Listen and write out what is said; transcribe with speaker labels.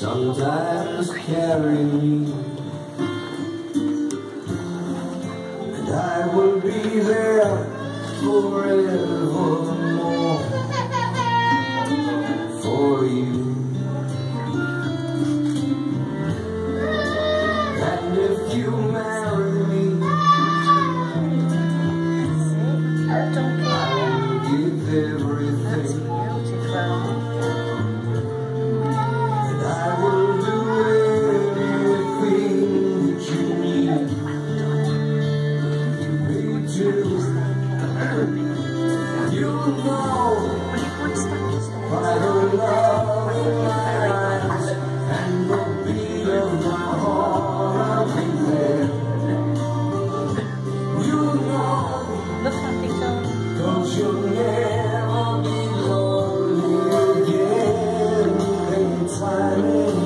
Speaker 1: sometimes carry me, and I will be there forevermore for you. And if you marry me, I will give everything. And I will do anything that you need me to. You know by the love in my eyes and the beat of my heart, I'll be there. You know, 'cause you'll never be lonely again. Anytime.